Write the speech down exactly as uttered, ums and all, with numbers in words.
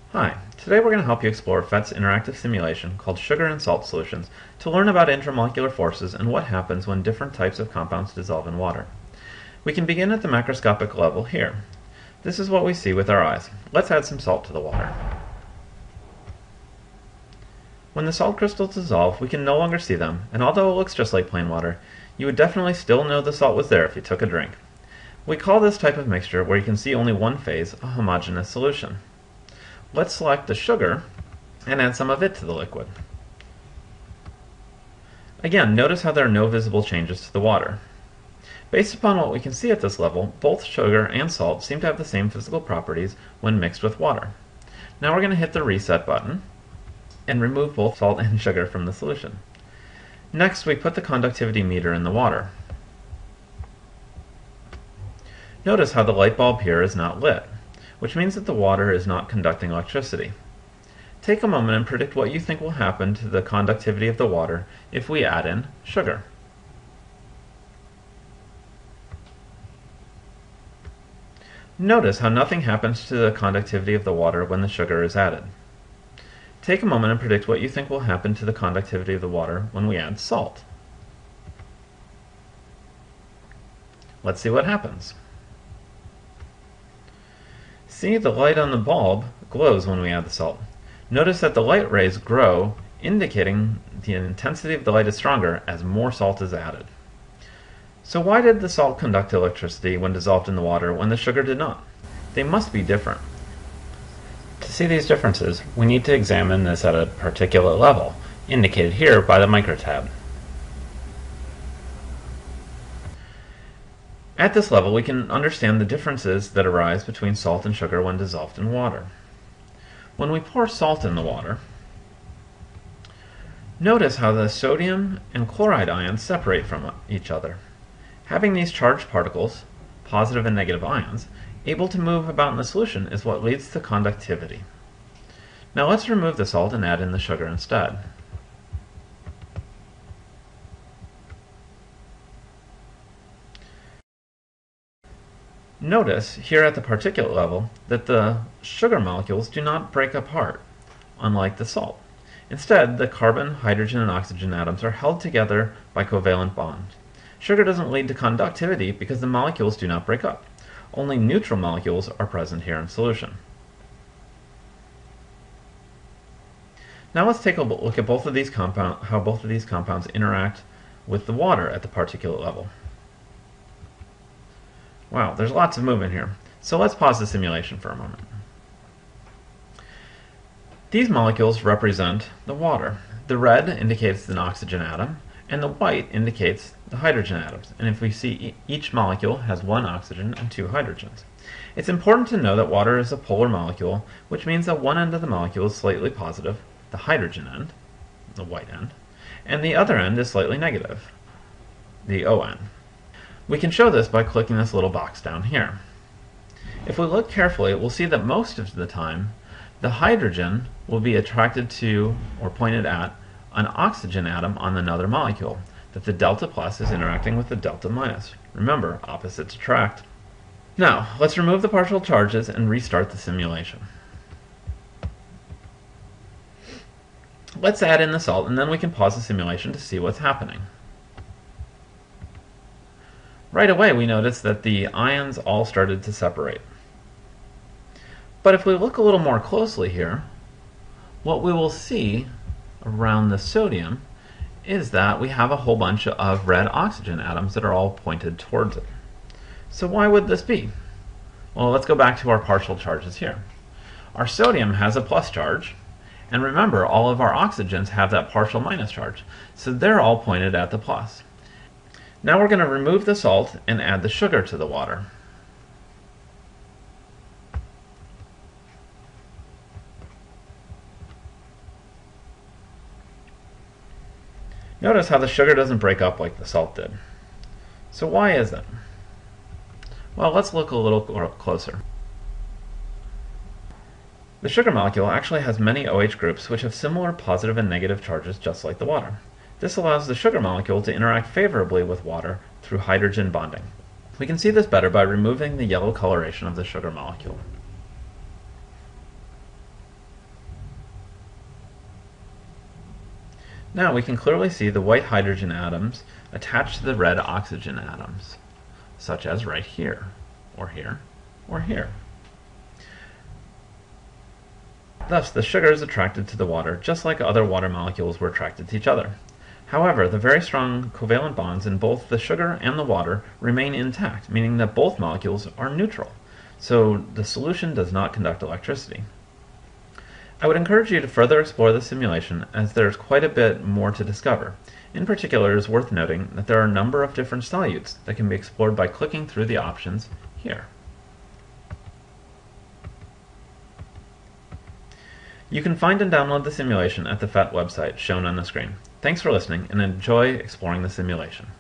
Hi, today we're going to help you explore F E T's interactive simulation called Sugar and Salt Solutions to learn about intramolecular forces and what happens when different types of compounds dissolve in water. We can begin at the macroscopic level here. This is what we see with our eyes. Let's add some salt to the water. When the salt crystals dissolve, we can no longer see them, and although it looks just like plain water, you would definitely still know the salt was there if you took a drink. We call this type of mixture, where you can see only one phase, a homogeneous solution. Let's select the sugar and add some of it to the liquid. Again, notice how there are no visible changes to the water. Based upon what we can see at this level, both sugar and salt seem to have the same physical properties when mixed with water. Now we're going to hit the reset button and remove both salt and sugar from the solution. Next, we put the conductivity meter in the water. Notice how the light bulb here is not lit, which means that the water is not conducting electricity. Take a moment and predict what you think will happen to the conductivity of the water if we add in sugar. Notice how nothing happens to the conductivity of the water when the sugar is added. Take a moment and predict what you think will happen to the conductivity of the water when we add salt. Let's see what happens. See, the light on the bulb glows when we add the salt. Notice that the light rays grow, indicating the intensity of the light is stronger as more salt is added. So why did the salt conduct electricity when dissolved in the water when the sugar did not? They must be different. To see these differences, we need to examine this at a particular level, indicated here by the microtab. At this level, we can understand the differences that arise between salt and sugar when dissolved in water. When we pour salt in the water, notice how the sodium and chloride ions separate from each other. Having these charged particles, positive and negative ions, able to move about in the solution is what leads to conductivity. Now let's remove the salt and add in the sugar instead. Notice here at the particulate level that the sugar molecules do not break apart, unlike the salt. Instead, the carbon, hydrogen, and oxygen atoms are held together by covalent bonds. Sugar doesn't lead to conductivity because the molecules do not break up. Only neutral molecules are present here in solution. Now let's take a look at both of these compound, how both of these compounds interact with the water at the particulate level. Wow, there's lots of movement here. So let's pause the simulation for a moment. These molecules represent the water. The red indicates an oxygen atom, and the white indicates the hydrogen atoms. And if we see each molecule has one oxygen and two hydrogens. It's important to know that water is a polar molecule, which means that one end of the molecule is slightly positive, the hydrogen end, the white end, and the other end is slightly negative, the O end. We can show this by clicking this little box down here. If we look carefully, we'll see that most of the time the hydrogen will be attracted to or pointed at an oxygen atom on another molecule, that the delta plus is interacting with the delta minus. Remember, opposites attract. Now, let's remove the partial charges and restart the simulation. Let's add in the salt, and then we can pause the simulation to see what's happening. Right away, we notice that the ions all started to separate. But if we look a little more closely here, what we will see around the sodium is that we have a whole bunch of red oxygen atoms that are all pointed towards it. So why would this be? Well, let's go back to our partial charges here. Our sodium has a plus charge, and remember, all of our oxygens have that partial minus charge, so they're all pointed at the plus. Now we're going to remove the salt and add the sugar to the water. Notice how the sugar doesn't break up like the salt did. So why is that? Well, let's look a little closer. The sugar molecule actually has many OH groups which have similar positive and negative charges just like the water. This allows the sugar molecule to interact favorably with water through hydrogen bonding. We can see this better by removing the yellow coloration of the sugar molecule. Now we can clearly see the white hydrogen atoms attached to the red oxygen atoms, such as right here, or here, or here. Thus, the sugar is attracted to the water just like other water molecules were attracted to each other. However, the very strong covalent bonds in both the sugar and the water remain intact, meaning that both molecules are neutral, so the solution does not conduct electricity. I would encourage you to further explore the simulation, as there is quite a bit more to discover. In particular, it is worth noting that there are a number of different solutes that can be explored by clicking through the options here. You can find and download the simulation at the F E T website shown on the screen. Thanks for listening, and enjoy exploring the simulation.